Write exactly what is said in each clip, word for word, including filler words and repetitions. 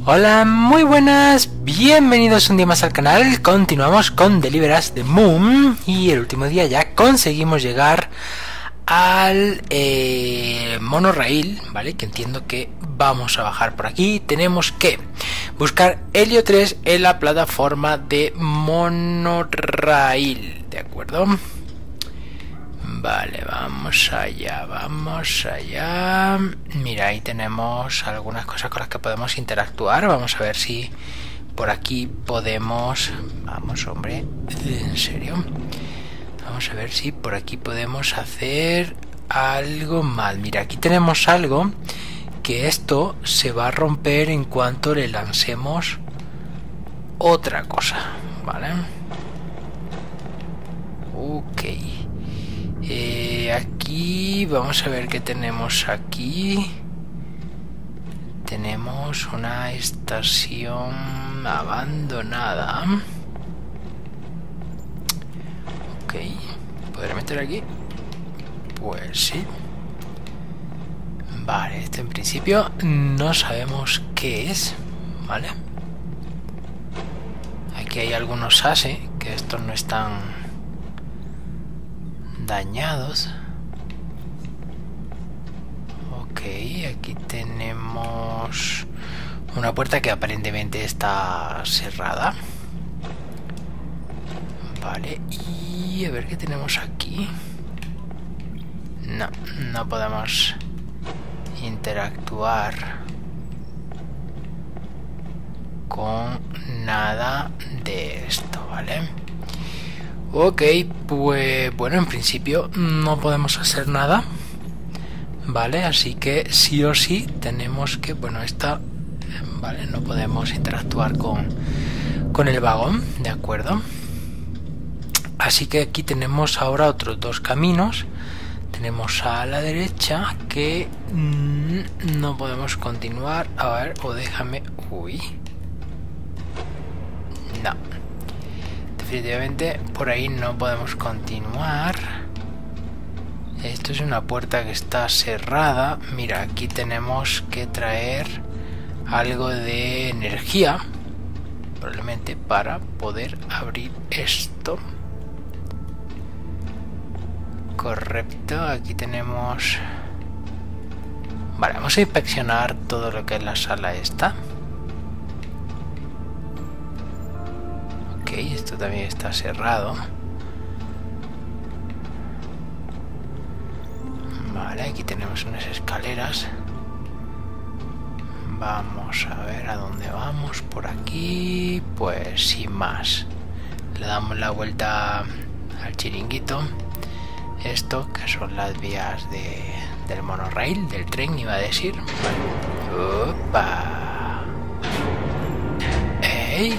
Hola, muy buenas, bienvenidos un día más al canal. Continuamos con Deliver Us the Moon y el último día ya conseguimos llegar al eh, monorail, ¿vale? Que entiendo que vamos a bajar por aquí. Tenemos que buscar Helio tres en la plataforma de monorail, ¿de acuerdo? Vale, vamos allá, vamos allá. Mira, ahí tenemos algunas cosas con las que podemos interactuar. Vamos a ver si por aquí podemos... Vamos, hombre, en serio. Vamos a ver si por aquí podemos hacer algo mal. Mira, aquí tenemos algo que esto se va a romper en cuanto le lancemos otra cosa, ¿vale? Ok. Eh, aquí vamos a ver qué tenemos aquí. Tenemos una estación abandonada. Ok, ¿podré meter aquí? Pues sí. Vale, esto en principio no sabemos qué es, ¿vale? Aquí hay algunos ase que estos no están dañados. Ok, aquí tenemos una puerta que aparentemente está cerrada. Vale, y a ver qué tenemos aquí. No, no podemos interactuar con nada de esto, ¿vale? Ok, pues bueno, en principio no podemos hacer nada, vale, así que sí o sí tenemos que, bueno, esta, vale, no podemos interactuar con, con el vagón, de acuerdo. Así que aquí tenemos ahora otros dos caminos. Tenemos a la derecha que mmm, no podemos continuar, a ver, o déjame, uy, no. Definitivamente por ahí no podemos continuar. Esto es una puerta que está cerrada. Mira, aquí tenemos que traer algo de energía, probablemente para poder abrir esto. Correcto, aquí tenemos... Vale, vamos a inspeccionar todo lo que es la sala esta. Ok, esto también está cerrado. Vale, aquí tenemos unas escaleras. Vamos a ver a dónde vamos. Por aquí, pues sin más. Le damos la vuelta al chiringuito. Esto, que son las vías de, del monorail, del tren, iba a decir. Vale. Opa. ¡Ey!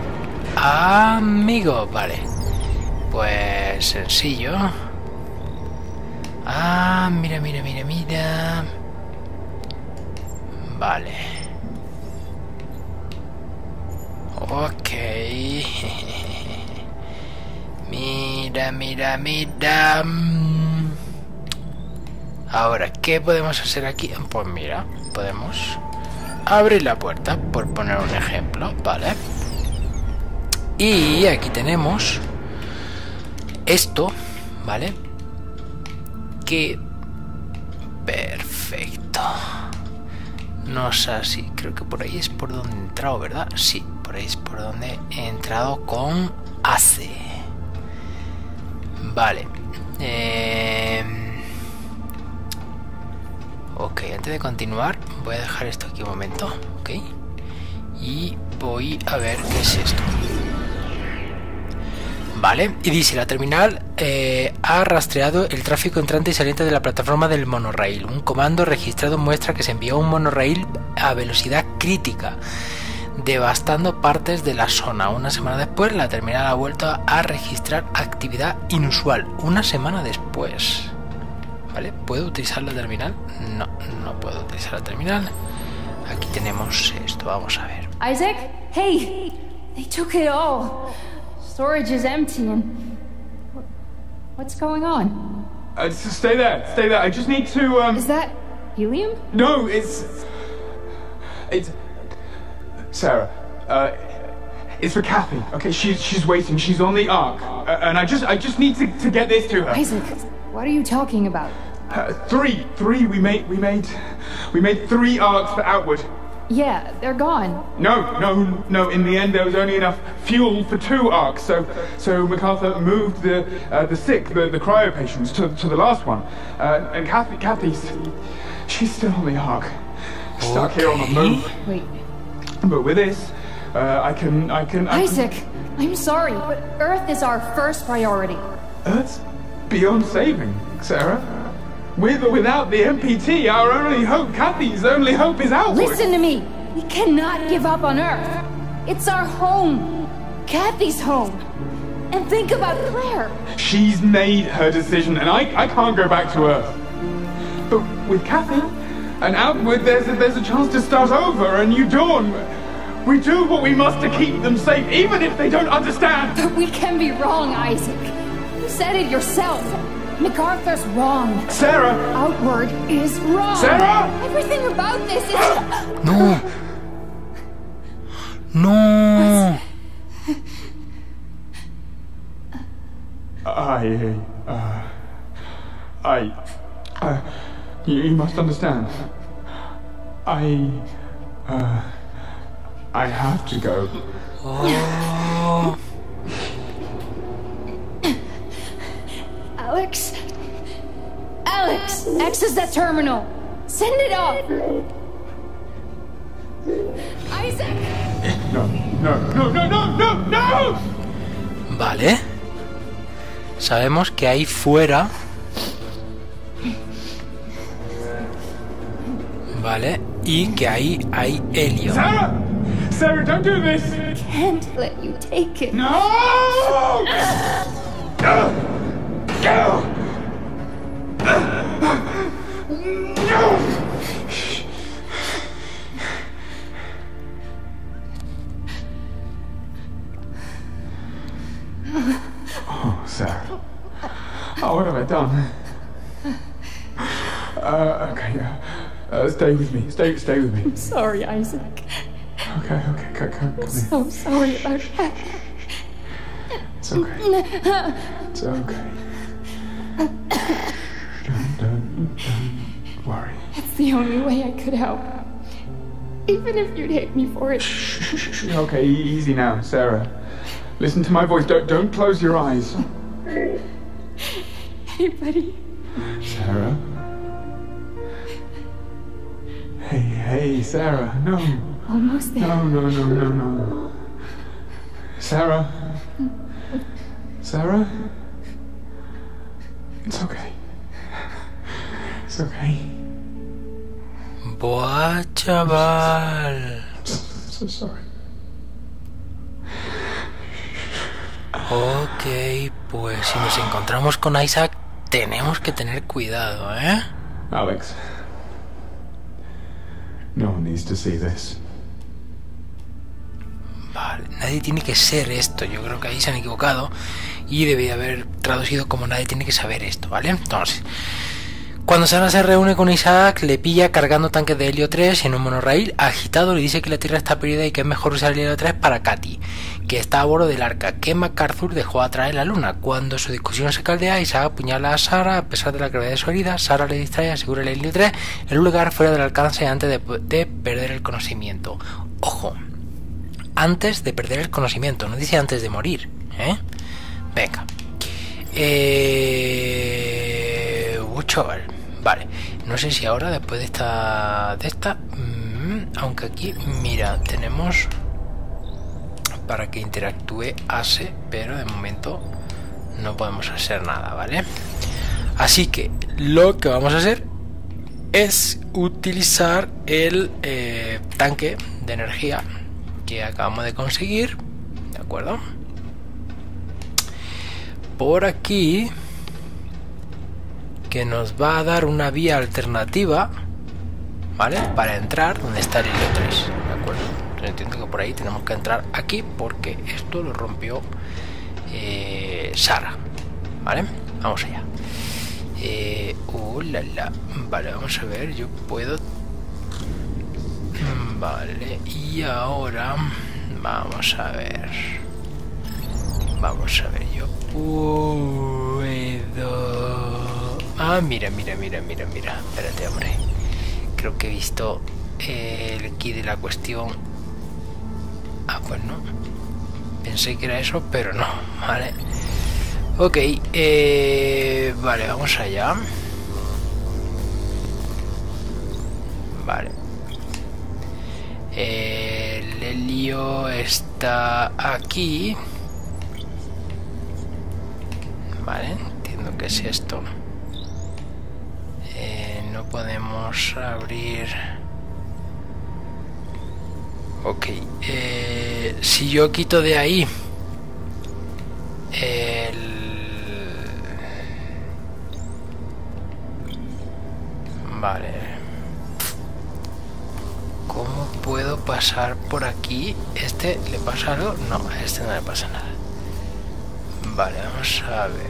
Amigo, vale. Pues sencillo. Ah, mira, mira, mira, mira. Vale. Ok. Mira, mira, mira. Ahora, ¿qué podemos hacer aquí? Pues mira, podemos abrir la puerta, por poner un ejemplo, ¿vale? Y aquí tenemos esto, ¿vale? Que perfecto. No sé si creo que por ahí es por donde he entrado, ¿verdad? Sí, por ahí es por donde he entrado con ase. Vale. Eh... Ok, antes de continuar voy a dejar esto aquí un momento, ok. Y voy a ver qué es esto. Vale, y dice, la terminal eh, ha rastreado el tráfico entrante y saliente de la plataforma del monorail. Un comando registrado muestra que se envió un monorail a velocidad crítica, devastando partes de la zona. Una semana después, la terminal ha vuelto a registrar actividad inusual. Una semana después. ¿Vale? ¿Puedo utilizar la terminal? No, no puedo utilizar la terminal. Aquí tenemos esto, vamos a ver. Isaac? Hey! They took it all. Storage is empty and... What's going on? Uh, stay there, stay there. I just need to, um... Is that helium? No, it's... It's... Sarah, uh, it's for Kathy. Okay, she's she's waiting. She's on the Ark, uh, and I just I just need to, to get this to her. Isaac, what are you talking about? Uh, three, three. We made we made we made three Arks for Outward. Yeah, they're gone. No, no, no. In the end, there was only enough fuel for two Arks, so so MacArthur moved the uh, the sick, the, the cryo patients, to to the last one. Uh, and Kathy, Kathy's, she's still on the Ark, stuck Okay. here on the moon. Wait, But with this, uh, I can I can. I Isaac, I'm sorry, but Earth is our first priority. Earth's beyond saving, Sarah. With or without the M P T, our only hope, Kathy's only hope is Outward. Listen to me. We cannot give up on Earth. It's our home. Kathy's home. And think about Claire. She's made her decision, and I, I can't go back to Earth. But with Kathy and Outward, there's a, there's a chance to start over, and you dawn. We do what we must to keep them safe, even if they don't understand. But we can be wrong, Isaac. You said it yourself. MacArthur's wrong. Sarah! Outward is wrong. Sarah! Everything about this is... No. No. I, uh, I, uh, you, you must understand. I, uh, I have to go. Oh. Alex? Alex! Access that terminal. Send it up. Isaac! No, no, no, no, no, no, no! Vale. Sabemos que ahí fuera. Vale. Y que ahí hay helio. Sarah! Sarah, don't do this! Can't let you take it. No! No! No! No! Oh, Sarah. Oh, what have I done? Uh, okay, uh, uh, stay with me. Stay, stay with me. Sorry, Isaac. Okay, okay, come, come, come here. So sorry about that. It's okay. It's okay. Don't, don't, don't worry. It's the only way I could help. Even if you'd hate me for it. Okay, e- easy now, Sarah. Listen to my voice. Don't, don't close your eyes. Hey, buddy. Sarah. Hey, hey, Sarah. No. Almost there. No, no, no, no, no. Sarah. Sarah? It's okay. It's okay. Buah, chaval. So sorry. Ok, pues si nos encontramos con Isaac, tenemos que tener cuidado, ¿eh? Alex. No one needs to see this. Vale, nadie tiene que ser esto. Yo creo que ahí se han equivocado y debería haber traducido como nadie tiene que saber esto, ¿vale? Entonces, cuando Sarah se reúne con Isaac, le pilla cargando tanques de helio tres en un monorraíl agitado. Le dice que la Tierra está perdida y que es mejor usar el helio tres para Katy, que está a bordo del arca que MacArthur dejó atrás en la luna. Cuando su discusión se caldea, Isaac apuñala a Sarah. A pesar de la gravedad de su herida, Sarah le distrae y asegura el helio tres en un lugar fuera del alcance antes de, de perder el conocimiento. Ojo, antes de perder el conocimiento, no dice antes de morir, ¿eh? Venga. Eh... Oh, chaval. Vale, no sé si ahora después de esta de esta mmm, aunque aquí mira, tenemos para que interactúe Ase, pero de momento no podemos hacer nada, ¿vale? Así que lo que vamos a hacer es utilizar el eh, tanque de energía que acabamos de conseguir, ¿de acuerdo? Por aquí, que nos va a dar una vía alternativa, ¿vale? Para entrar donde está el helio tres, ¿de acuerdo? Yo entiendo que por ahí tenemos que entrar aquí porque esto lo rompió eh, Sarah, ¿vale? Vamos allá. Eh, uh, la, la. Vale, vamos a ver, yo puedo... Vale, y ahora vamos a ver. Vamos a ver, yo puedo... Ah, mira, mira, mira, mira, mira. Espérate, hombre. Creo que he visto eh, el key de la cuestión. Ah, pues no. Pensé que era eso, pero no. Vale. Ok, eh, vale, vamos allá. Vale. El helio está aquí. Vale, entiendo que es esto. Eh, no podemos abrir. Ok, eh, si yo quito de ahí el... Vale. ¿Cómo puedo pasar por aquí? ¿Este le pasa algo? No, a este no le pasa nada. Vale, vamos a ver.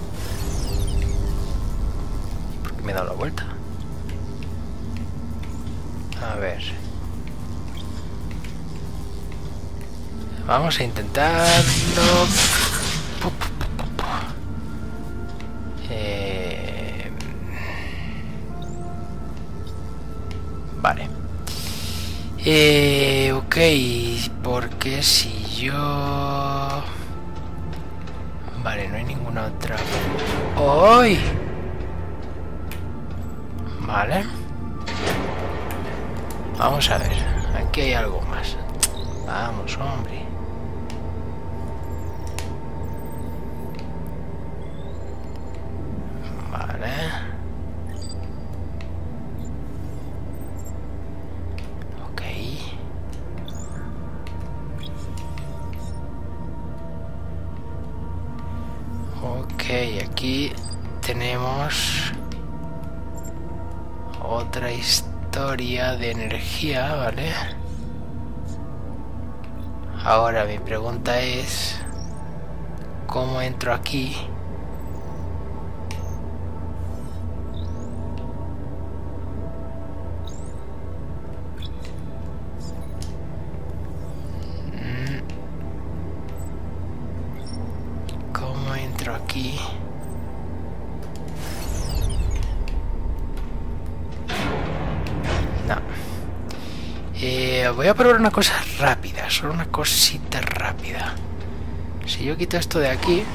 ¿Por qué me he dado la vuelta? A ver. Vamos a intentarlo. Eh... Vale. Eh, ok, porque si yo... Vale, no hay ninguna otra. ¡Ay! Vale. Vamos a ver. Aquí hay algo más. Vamos, hombre. Vale. Ok. Ok, aquí tenemos otra historia de energía, ¿vale? Ahora mi pregunta es, ¿cómo entro aquí? ¿Cómo entro aquí? No. Eh, voy a probar una cosa rápida, solo una cosita rápida. Si yo quito esto de aquí...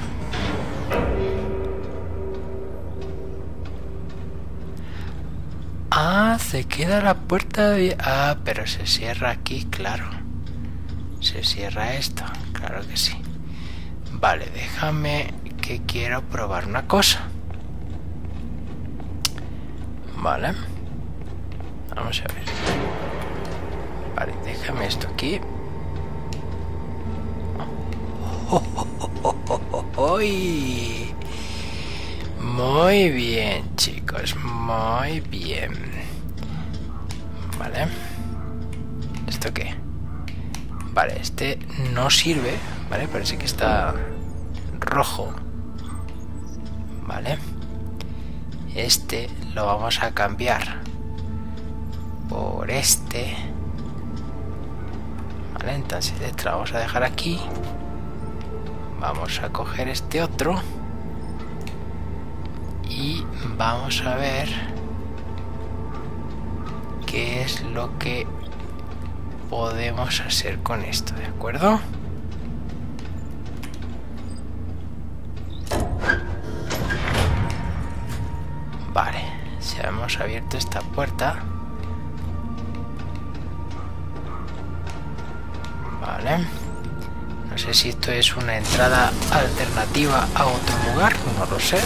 Ah, se queda la puerta de... Ah, pero se cierra aquí, claro. Se cierra esto, claro que sí. Vale, déjame que quiero probar una cosa. Vale. Vamos a ver. Vale, déjame esto aquí. Oh, oh, oh, oh, oh, oh. Muy bien, chicos, muy bien. Vale. ¿Esto qué? Vale, este no sirve. Vale, parece que está rojo. Vale. Este lo vamos a cambiar por este. Vale, entonces este lo vamos a dejar aquí. Vamos a coger este otro. Y vamos a ver qué es lo que podemos hacer con esto, ¿de acuerdo? Vale, si hemos abierto esta puerta. Vale. No sé si esto es una entrada alternativa a otro lugar, no lo sé.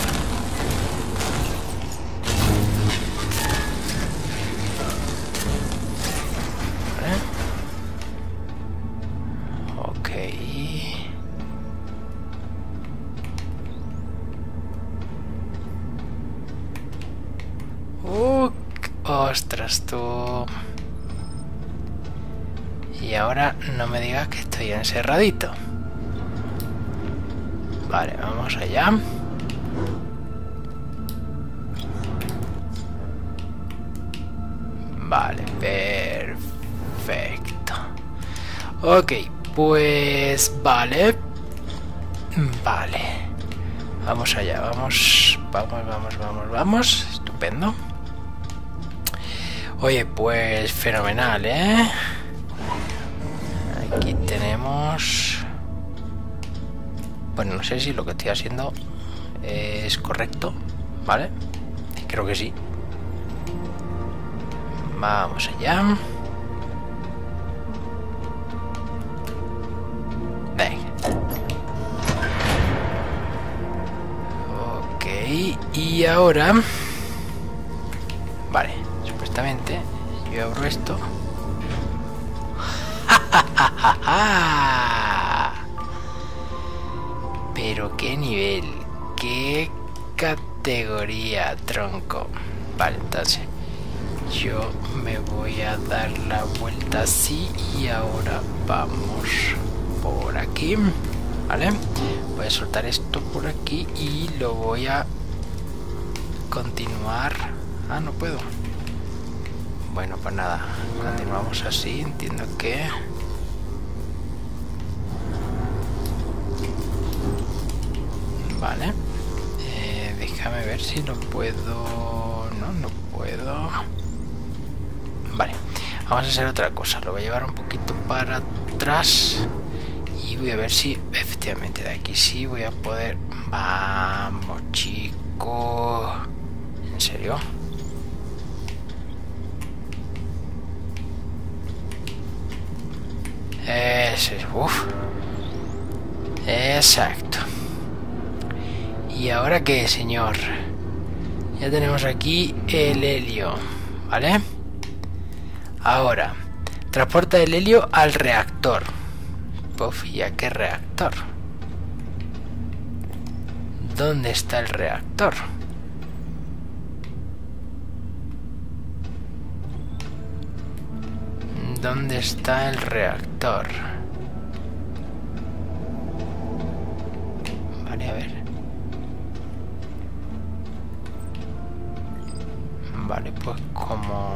Vale. Ok. Uh, ostras, tú. Y ahora no me digas que estoy encerradito. Vale, vamos allá. Vale, perfecto. Ok, pues vale. Vale. Vamos allá, vamos. Vamos, vamos, vamos, vamos. Estupendo. Oye, pues fenomenal, ¿eh? Aquí tenemos... Bueno, no sé si lo que estoy haciendo es correcto, ¿vale? Creo que sí. Vamos allá. Venga. Ok, y ahora... Vale, supuestamente yo abro esto. Pero qué nivel, qué categoría, tronco. Vale, entonces yo me voy a dar la vuelta así y ahora vamos por aquí, vale. Voy a soltar esto por aquí y lo voy a continuar. Ah, no puedo. Bueno, pues nada, continuamos así. Entiendo que... Vale. Eh, déjame ver si lo puedo... No, no puedo. Vale. Vamos a hacer otra cosa. Lo voy a llevar un poquito para atrás. Y voy a ver si efectivamente de aquí sí voy a poder... Vamos, chico. ¿En serio? Ese es... Uf. Exacto. ¿Y ahora qué, señor? Ya tenemos aquí el helio, ¿vale? Ahora, transporta el helio al reactor. Puf, ¿y a qué reactor? ¿Dónde está el reactor? ¿Dónde está el reactor? Vale, a ver. Vale, pues como...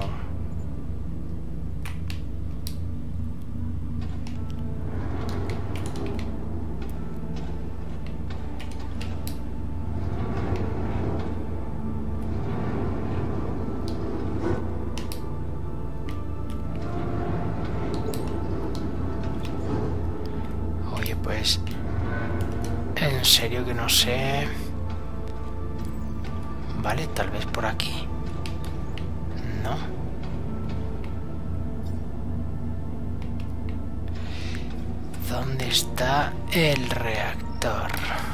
Oye, pues... En serio que no sé... Vale, tal vez por aquí. ¿No? ¿Dónde está el reactor?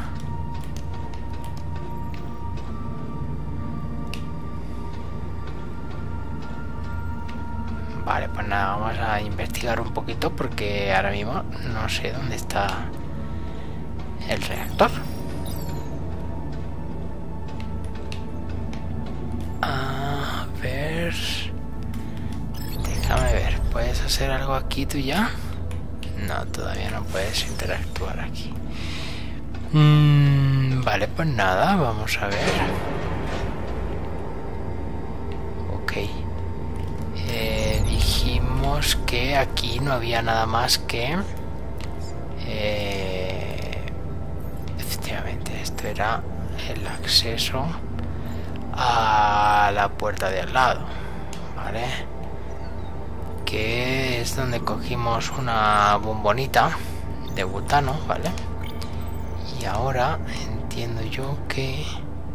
Vale, pues nada, vamos a investigar un poquito porque ahora mismo no sé dónde está el reactor. A ver... Déjame ver, ¿puedes hacer algo aquí tú ya? No, todavía no puedes interactuar aquí. Mm, vale, pues nada, vamos a ver. Ok. Eh, dijimos que aquí no había nada más que... Eh, efectivamente, esto era el acceso a la puerta de al lado, ¿vale? Que es donde cogimos una bombonita de butano, ¿vale? Y ahora entiendo yo que...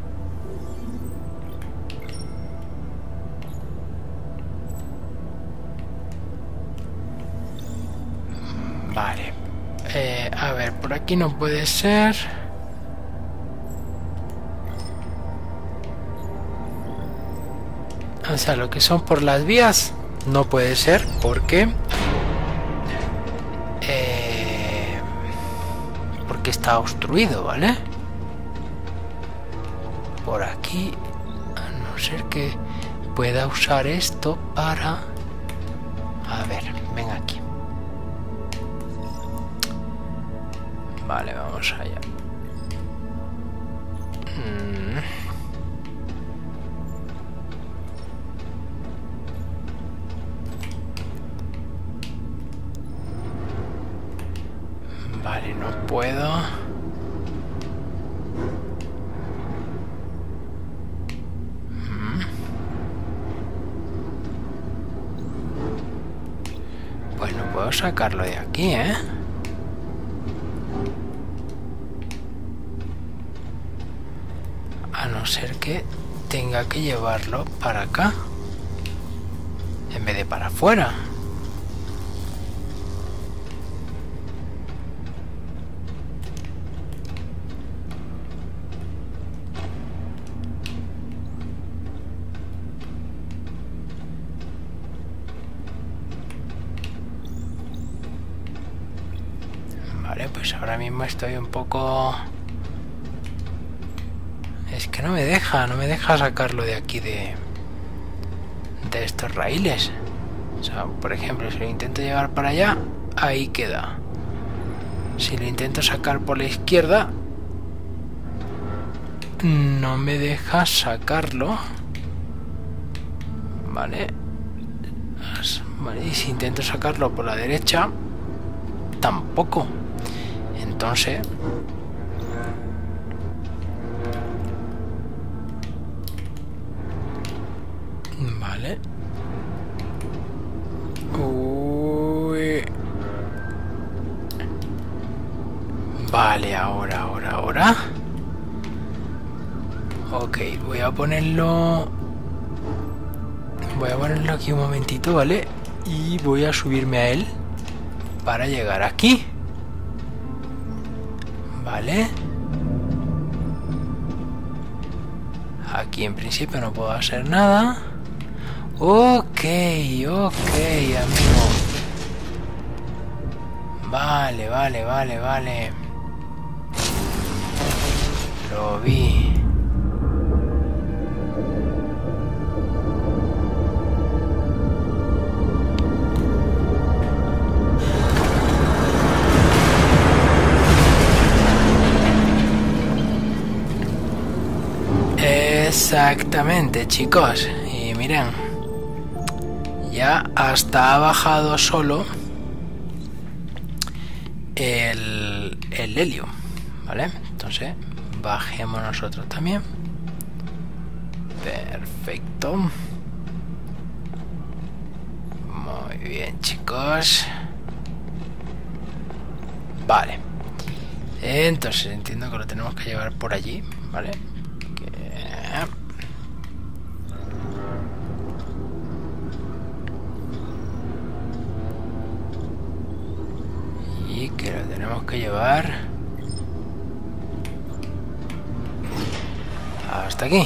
Vale. Eh, a ver, por aquí no puede ser... O sea, lo que son por las vías no puede ser porque eh, porque está obstruido, ¿vale? Por aquí, a no ser que pueda usar esto para... A ver, ven aquí. Vale, vamos allá. Mm. Vale, no puedo. Mm. Pues no puedo sacarlo de aquí, ¿eh? A no ser que tenga que llevarlo para acá en vez de para afuera. Vale, pues ahora mismo estoy un poco... Es que no me deja, no me deja sacarlo de aquí de... de estos raíles. O sea, por ejemplo, si lo intento llevar para allá, ahí queda. Si lo intento sacar por la izquierda, no me deja sacarlo. Vale. Vale, y si intento sacarlo por la derecha, tampoco. Entonces... Vale. Uy. Vale, ahora, ahora, ahora. Ok, voy a ponerlo... Voy a ponerlo aquí un momentito, ¿vale? Y voy a subirme a él para llegar aquí. Vale. Aquí en principio no puedo hacer nada. Ok, ok, amigo. Vale, vale, vale, vale. Lo vi. Exactamente, chicos. Y miren, ya hasta ha bajado solo el, el helio, ¿vale? Entonces bajemos nosotros también. Perfecto. Muy bien, chicos. Vale. Entonces entiendo que lo tenemos que llevar por allí, ¿vale? Y que lo tenemos que llevar hasta aquí.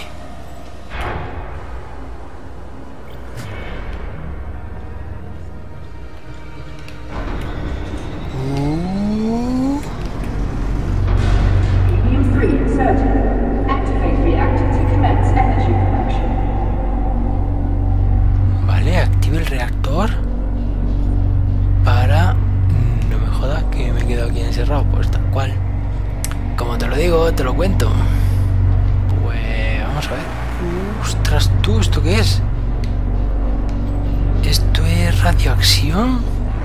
Te lo cuento. Pues vamos a ver. Ostras, tú, ¿esto qué es? ¿Esto es radioacción?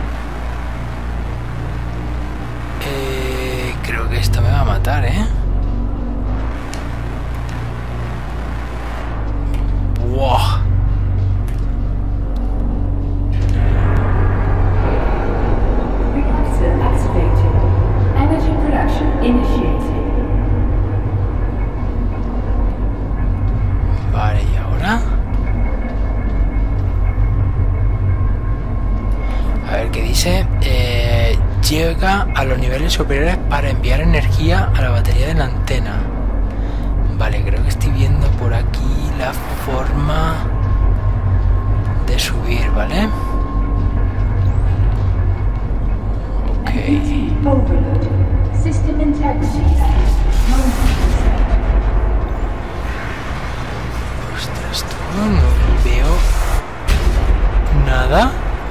Eh, creo que esto me va a matar, ¿eh? ¡Wow! Reactor activated. Energy production initiated. Vale, ¿y ahora? A ver qué dice. Eh, llega a los niveles superiores para enviar energía a la batería de la antena. Vale, creo que estoy viendo por aquí la forma de subir, ¿vale? Ok. System integrity. Ostras, tú, no veo nada.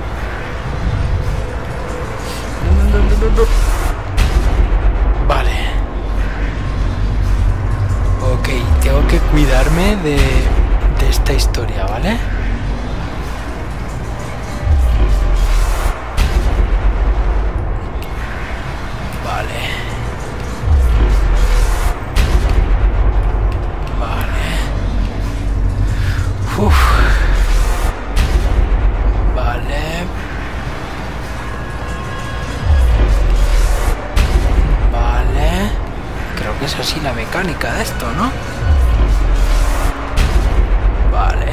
No, no, no, no, no. Vale. Ok, tengo que cuidarme de, de esta historia, ¿vale? Vale. que es así la mecánica de esto, ¿no? Vale.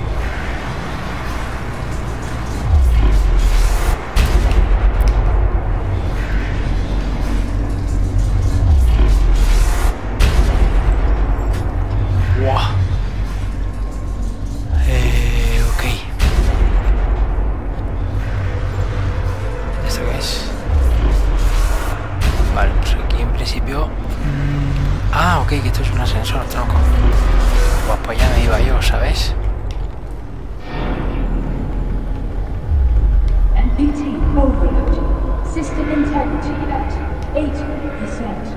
Wow. Eh, ok. ¿Esto qué es? Vale, pues aquí en principio... Mmm... Ah, ok, que esto es un ascensor, tronco. Pues, pues ya me iba yo, ¿sabes? M P T overload. System integrity at eighty percent.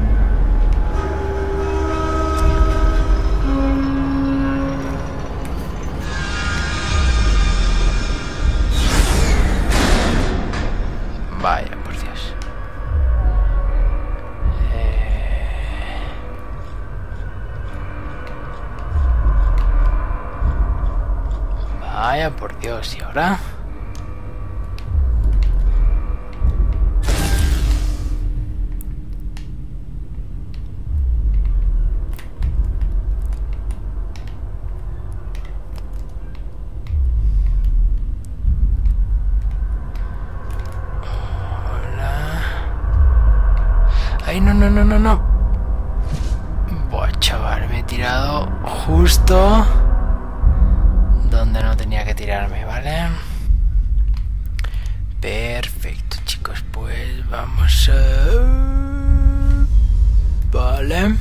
Vaya, por Dios. Eh... Vaya, por Dios. ¿Y ahora? Ay, no, no, no, no, no. Buah, chaval, me he tirado justo donde no tenía que tirarme, ¿vale? Perfecto, chicos, pues vamos a... Vale.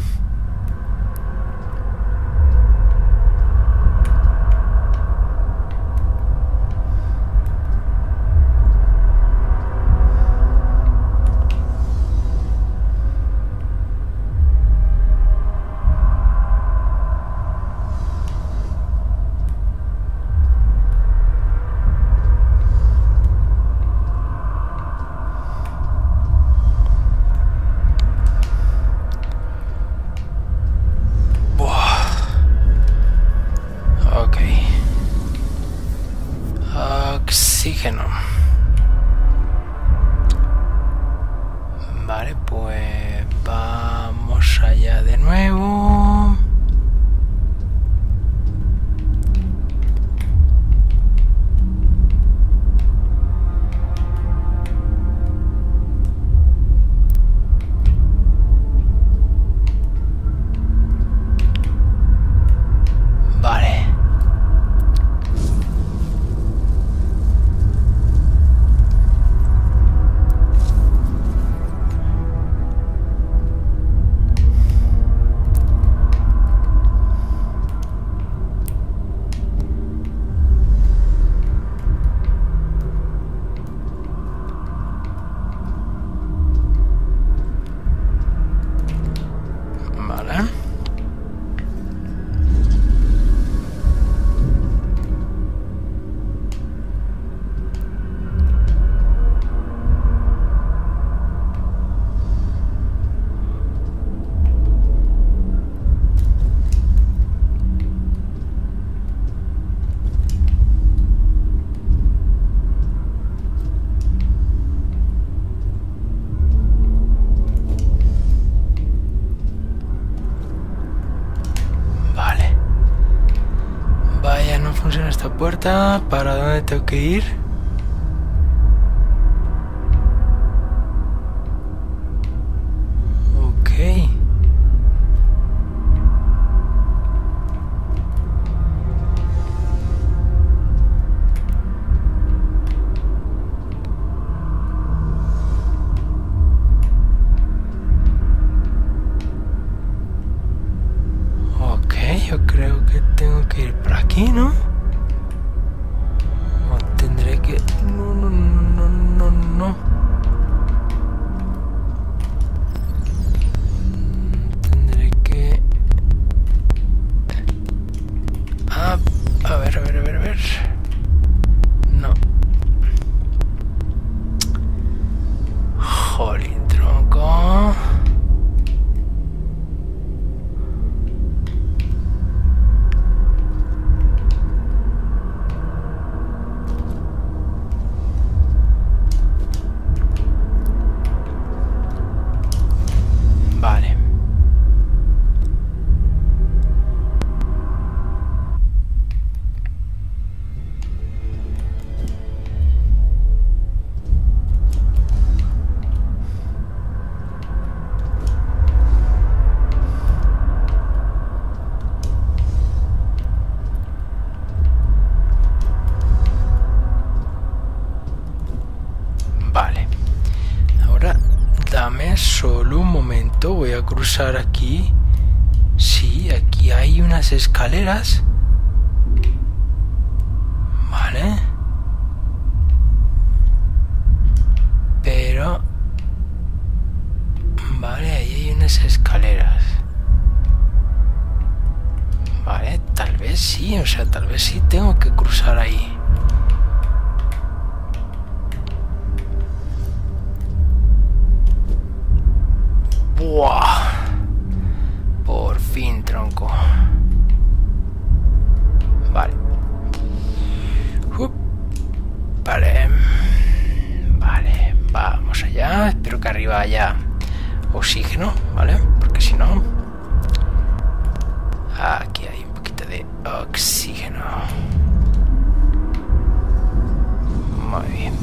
Oxígeno. Vale, pues vamos allá de nuevo. Vale. Vale. Vale. Vaya, no funciona esta puerta. ¿Para dónde tengo que ir? Ok. Ok, yo creo que tengo que ir por aquí, ¿no? O tendré que... No, no, no, no, no. Tendré que... Ah, a ver, a ver, a ver, a ver. No. Jolín, tronco. Vale. Vale, solo un momento, voy a cruzar aquí. Sí, aquí hay unas escaleras. Vale. Pero... Vale, ahí hay unas escaleras. Vale, tal vez sí, o sea, tal vez sí tengo que cruzar ahí. ¡Buah! Por fin, tronco. Vale. Uh, vale. Vale, vamos allá. Espero que arriba haya oxígeno, ¿vale? Porque si no... Aquí hay un poquito de oxígeno. Muy bien.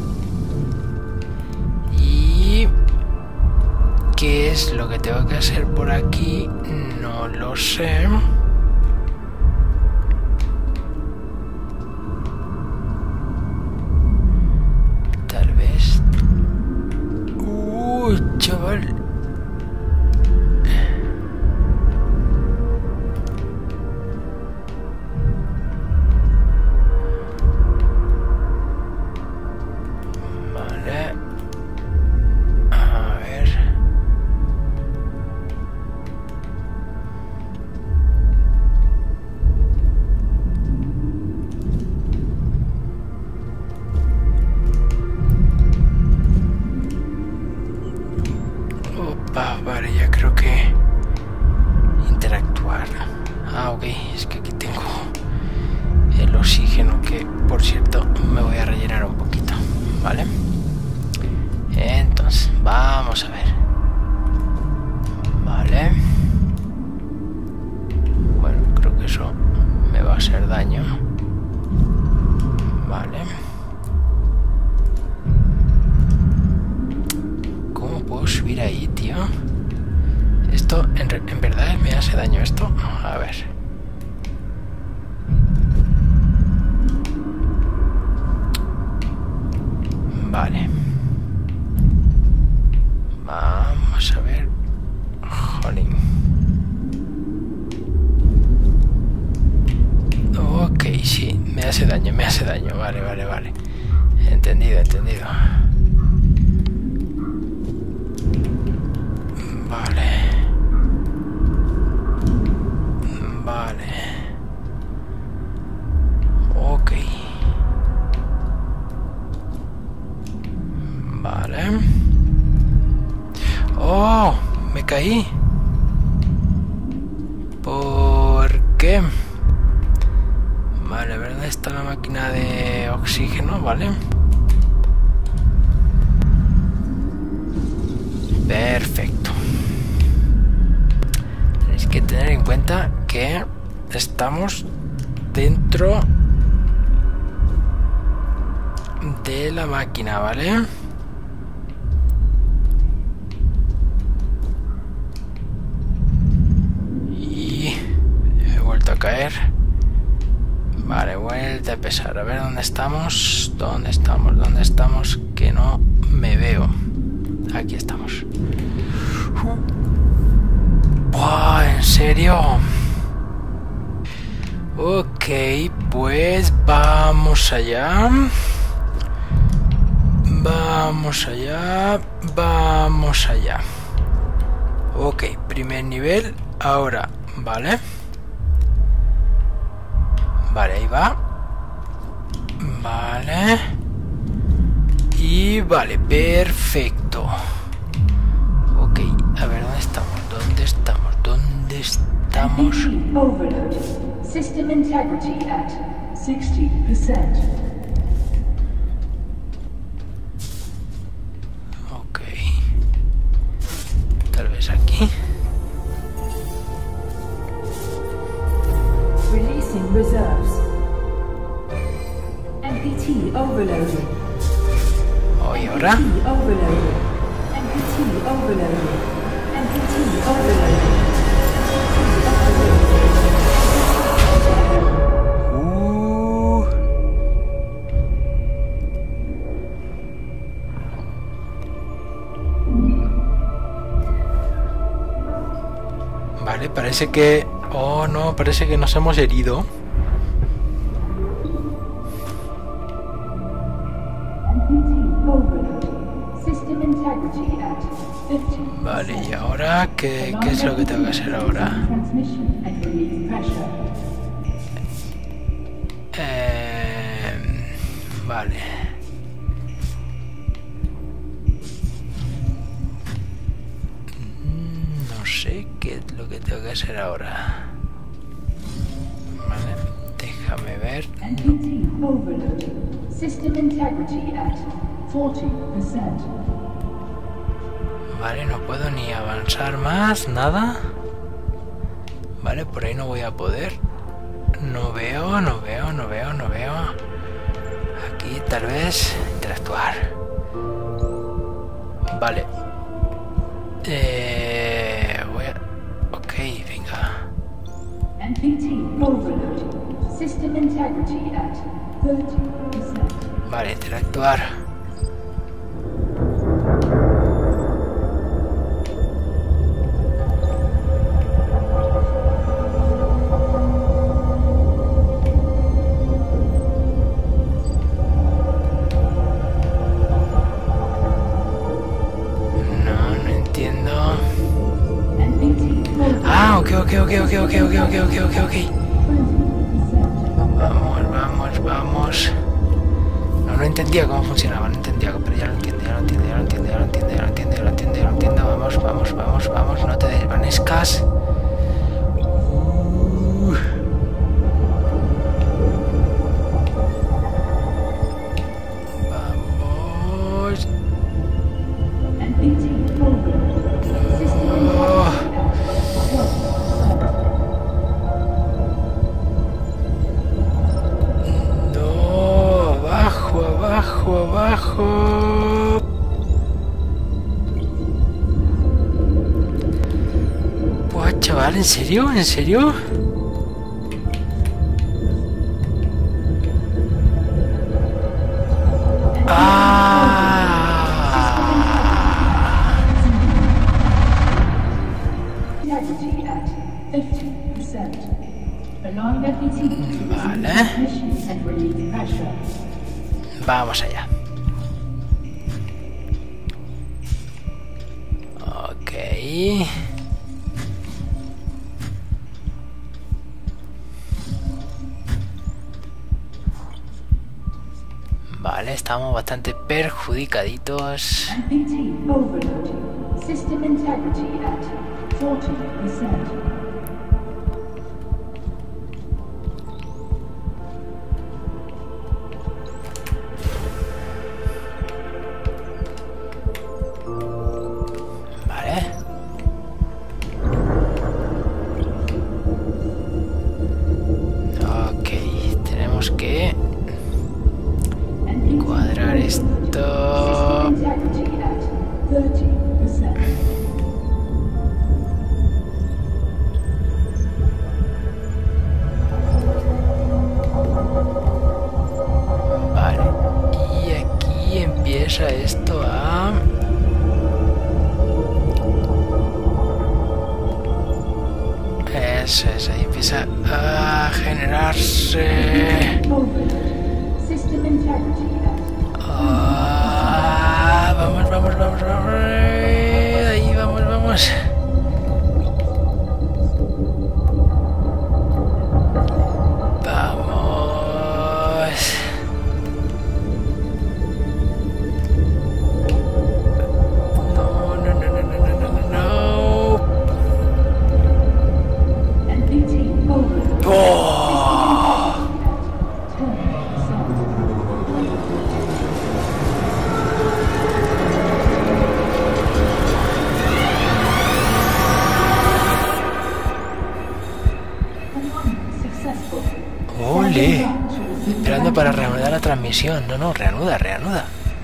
Y... ¿qué es lo que tengo que hacer por aquí? No lo sé. Tal vez... Uy, chaval. Vale. A ver. Opa, vale, ya creo que interactuar. Ah, ok, es que aquí tengo el oxígeno que, por cierto, me voy a rellenar un poquito, ¿vale? Entonces, vamos a ver. Vale. Bueno, creo que eso me va a hacer daño. Vale. ¿Cómo puedo subir ahí, tío? Esto, en, en verdad, me hace daño esto. A ver. Vale. Vamos a ver. Jolín. Ok, sí, me hace daño, me hace daño. Vale, vale, vale. Entendido, entendido. Vale. Vale. Ok. Vale. ¡Oh! Me caí. ¿Por qué? Vale, ¿verdad? Está la máquina de oxígeno, ¿vale? Perfecto. Tenéis que tener en cuenta que estamos dentro de la máquina, ¿vale? A caer. Vale, vuelta a empezar. A ver dónde estamos. ¿Dónde estamos? ¿Dónde estamos? Que no me veo. Aquí estamos. ¡Wow! ¿En serio? Ok, pues vamos allá. Vamos allá. Vamos allá. Ok, primer nivel. Ahora, vale. Vale, ahí va. Vale. Y vale, perfecto. Ok, a ver, ¿dónde estamos? ¿Dónde estamos? ¿Dónde estamos? Overload. System integrity at sixty percent. Ok. Tal vez aquí. Releasing reserves. M P T overloaded. Oh, ¿y ahora? M P T overloaded. M P T overloaded. M P T overloaded. Uh. Vale, parece que... Oh, no, parece que nos hemos herido. Vale, y ahora, ¿qué, qué es lo que tengo que hacer ahora? Eh, vale. No sé qué es lo que tengo que hacer ahora. Vale, déjame ver. Vale, no puedo ni avanzar más, nada. Vale, por ahí no voy a poder. No veo, no veo, no veo, no veo. Aquí tal vez interactuar. Vale. Eh, voy a... Ok, venga. N P T overloaded. System integrity at thirty percent. Vale, interactuar. Ok, ok, ok, ok, ok, ok, ok, ok, ok, ok. Vamos, vamos, vamos. No, no entendía cómo funcionaba, no entendía, pero ya lo entiendo, ya lo entiendo, ya lo entiendo, ya lo entiendo, ya lo entiendo, ya lo entiendo, ya lo entiendo. Vamos, vamos, vamos, vamos, no te desvanezcas. Uh. Vamos. Abajo, abajo. Buah, chaval, ¿en serio? ¿En serio? Vale. Vamos allá. Ok. Vale, estamos bastante perjudicaditos. System integrity at forty percent. Esto a... Eso es, ahí empieza a generarse... Ah, vamos, vamos, vamos, vamos. Ahí vamos, vamos. Ole, esperando para reanudar la transmisión. No, no, reanuda, reanuda.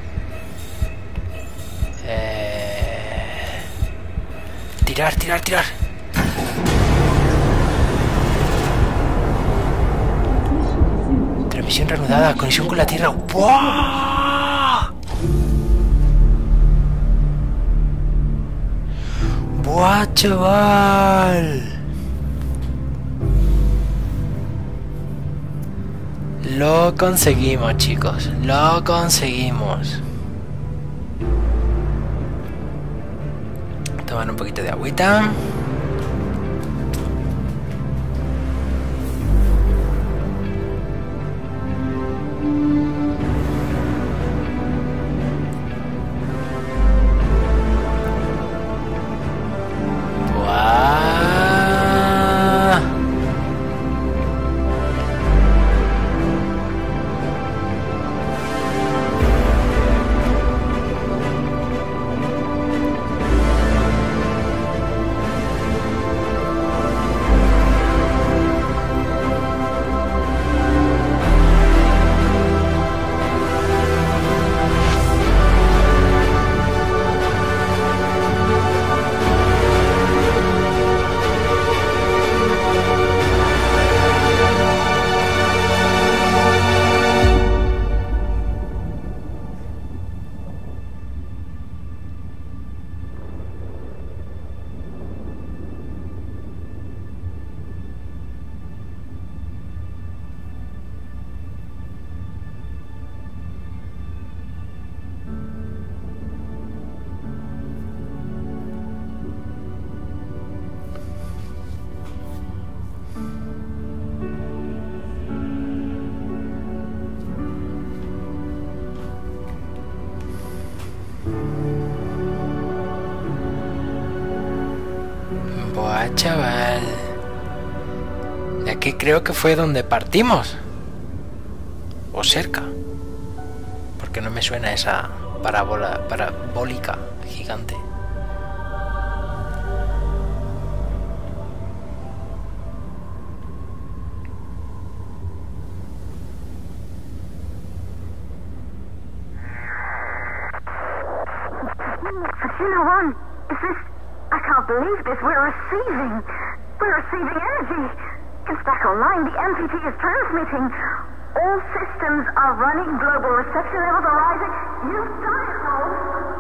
Eh... Tirar, tirar, tirar. Transmisión reanudada, conexión con la Tierra. ¡Buah! ¡Buah, chaval! Lo conseguimos, chicos. Lo conseguimos. Tomar un poquito de agüita. Buah, chaval. De aquí creo que fue donde partimos. O cerca. Porque no me suena esa parábola parabólica gigante. Fatima One, is this... I can't believe this. We're receiving... We're receiving energy. It's back online. The M P T is transmitting. All systems are running. Global reception levels are rising. You've done it, Rose.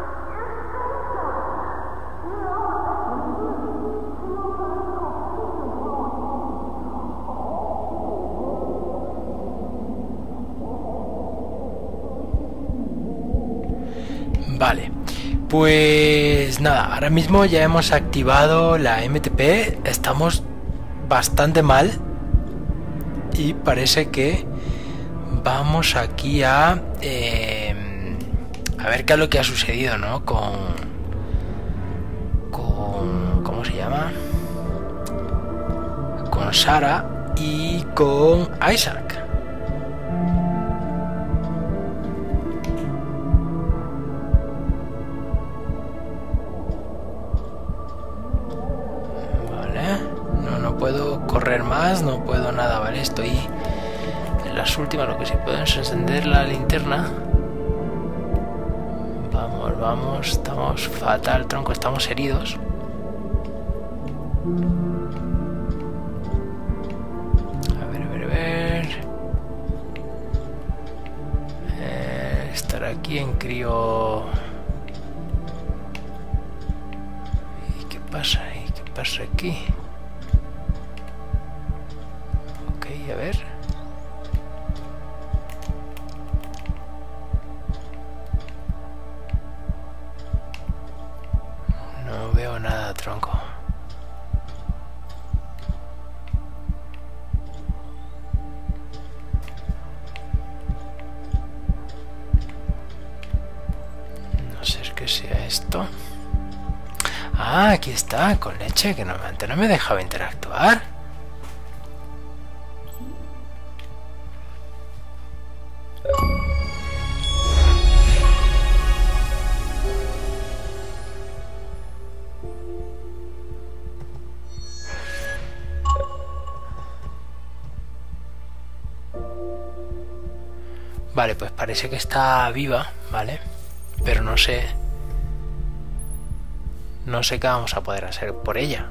Vale. Pues nada, ahora mismo ya hemos activado la M T P, estamos bastante mal y parece que vamos aquí a eh, a ver qué es lo que ha sucedido, ¿no? Con, con ¿cómo se llama? Con Sarah y con Isaac. Puedo correr más, no puedo nada, vale, estoy en las últimas. Lo que sí puedo es encender la linterna. Vamos, vamos, estamos fatal, tronco, estamos heridos. A ver, a ver, a ver. Eh, estar aquí en crío. ¿Y qué pasa ahí? ¿Qué pasa aquí? A ver. No veo nada, tronco. No sé qué sea esto. Ah, aquí está, con leche, que no, antes no me dejaba interactuar. Vale, pues parece que está viva, ¿vale? Pero no sé... No sé qué vamos a poder hacer por ella.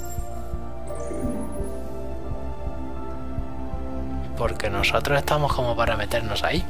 Porque nosotros estamos como para meternos ahí.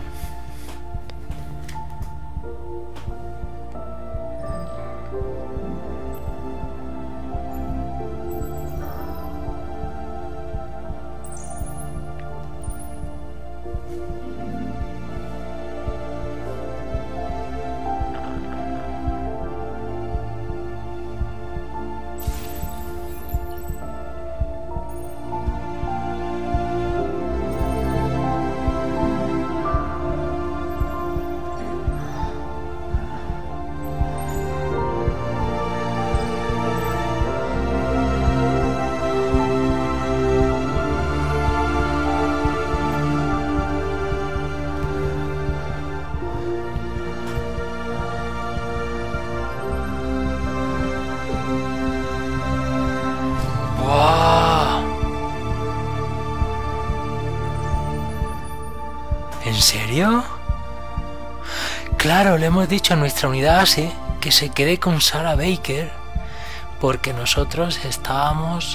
serio? Claro, le hemos dicho a nuestra unidad base que se quede con Sarah Baker porque nosotros estábamos...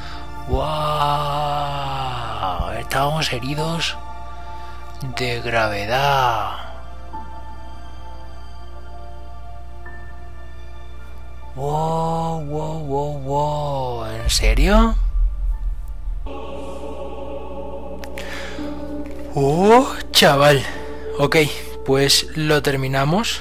¡Wow! Estábamos heridos de gravedad. ¡Wow, wow, wow, wow! ¿En serio? ¡Oh, chaval! Ok, pues lo terminamos.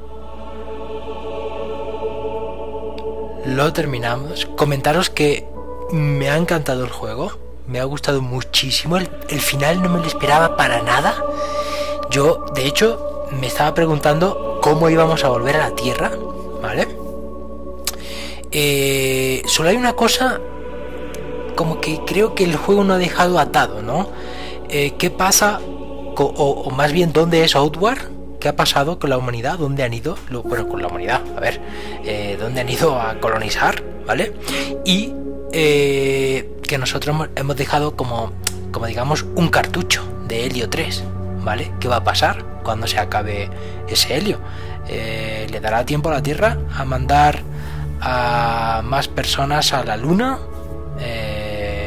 Lo terminamos. Comentaros que me ha encantado el juego. Me ha gustado muchísimo. El, el final no me lo esperaba para nada. Yo, de hecho, me estaba preguntando cómo íbamos a volver a la Tierra. ¿Vale? Eh, solo hay una cosa, como que creo que el juego no ha dejado atado, ¿no? Eh, ¿Qué pasa? O, o más bien, ¿dónde es Outward? ¿Qué ha pasado con la humanidad? ¿Dónde han ido? Lo, bueno, con la humanidad, a ver, eh, ¿dónde han ido a colonizar? ¿Vale? Y eh, que nosotros hemos, hemos dejado como, como digamos, un cartucho de helio tres, ¿vale? ¿Qué va a pasar cuando se acabe ese helio? Eh, ¿Le dará tiempo a la Tierra a mandar a más personas a la Luna? Eh,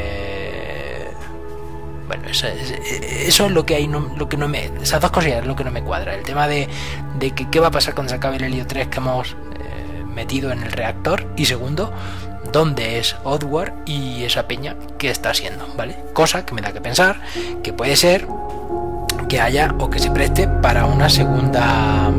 bueno, eso, eso es lo que hay, no, lo que no me, esas dos cosillas es lo que no me cuadra. El tema de, de que qué va a pasar cuando se acabe el helio tres que hemos eh, metido en el reactor, y segundo, dónde es Outward y esa peña que está haciendo, ¿vale? Cosa que me da que pensar que puede ser que haya o que se preste para una segunda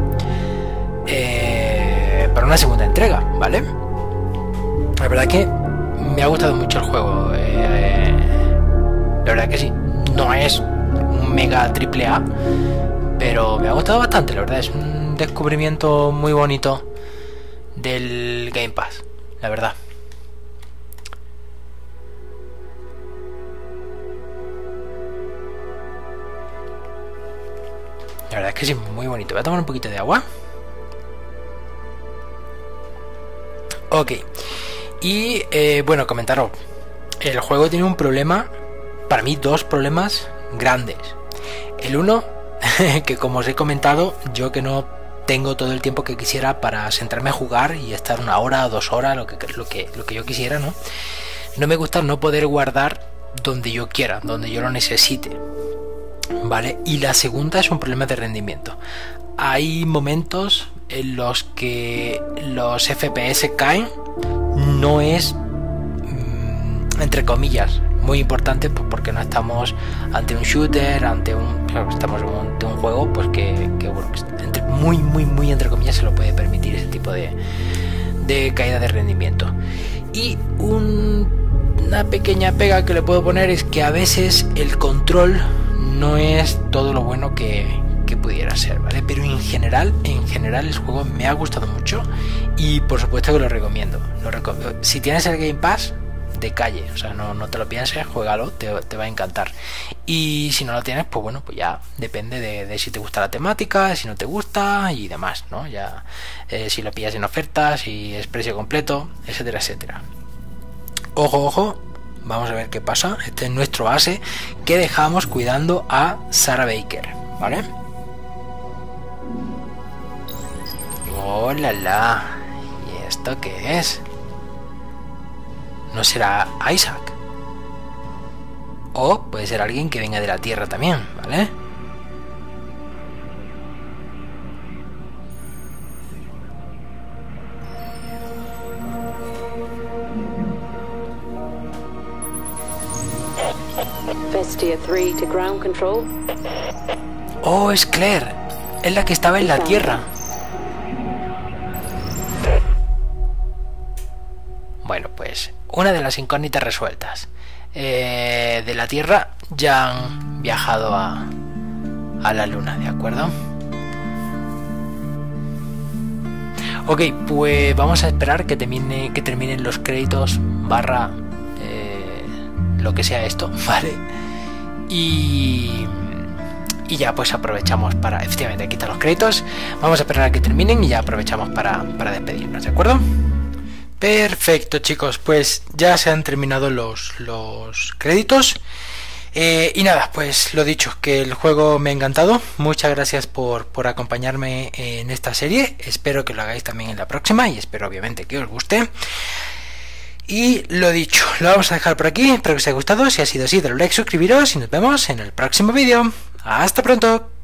eh, para una segunda entrega, ¿vale? La verdad que me ha gustado mucho el juego. Eh, la verdad que sí, no es un mega triple A, pero me ha gustado bastante, la verdad. Es un descubrimiento muy bonito del Game Pass, la verdad. La verdad es que sí, muy bonito. Voy a tomar un poquito de agua. Ok. Y eh, bueno, comentaros. El juego tiene un problema. Para mí, dos problemas grandes. El uno, que como os he comentado, yo que no tengo todo el tiempo que quisiera para sentarme a jugar y estar una hora o dos horas, lo que, lo que, lo que yo quisiera, ¿no? No me gusta no poder guardar donde yo quiera, donde yo lo necesite, ¿vale? Y la segunda es un problema de rendimiento. Hay momentos en los que los F P S caen. No es, mmm, entre comillas, muy importante, pues porque no estamos ante un shooter, ante un, estamos ante un juego, pues que, que bueno, entre, muy, muy, muy entre comillas se lo puede permitir ese tipo de, de caída de rendimiento. Y un, una pequeña pega que le puedo poner es que a veces el control no es todo lo bueno que, que pudiera ser, ¿vale? Pero en general, en general el juego me ha gustado mucho y por supuesto que lo recomiendo. Lo reco si tienes el Game Pass, de calle, o sea, no, no te lo pienses, juégalo, te, te va a encantar. Y si no lo tienes, pues bueno, pues ya depende de, de si te gusta la temática, si no te gusta y demás, ¿no? Ya eh, si lo pillas en ofertas, si es precio completo, etcétera, etcétera. Ojo, ojo, vamos a ver qué pasa. Este es nuestro base que dejamos cuidando a Sarah Baker, ¿vale? ¡Oh, la, la! ¿Y esto qué es? ¿No será Isaac? O puede ser alguien que venga de la Tierra también, ¿vale? Vestia tres to ground control. Oh, es Claire. Es la que estaba en la Tierra. Bueno, pues una de las incógnitas resueltas. Eh, de la Tierra ya han viajado a, a la Luna, ¿de acuerdo? Ok, pues vamos a esperar que termine, que terminen los créditos barra eh, lo que sea esto, ¿vale? Y, y ya pues aprovechamos para... Efectivamente, aquí están los créditos. Vamos a esperar a que terminen y ya aprovechamos para, para despedirnos, ¿de acuerdo? Perfecto, chicos, pues ya se han terminado los, los créditos. Eh, y nada, pues lo dicho, que el juego me ha encantado. Muchas gracias por, por acompañarme en esta serie. Espero que lo hagáis también en la próxima y espero obviamente que os guste. Y lo dicho, lo vamos a dejar por aquí. Espero que os haya gustado. Si ha sido así, dale like, suscribiros y nos vemos en el próximo vídeo. Hasta pronto.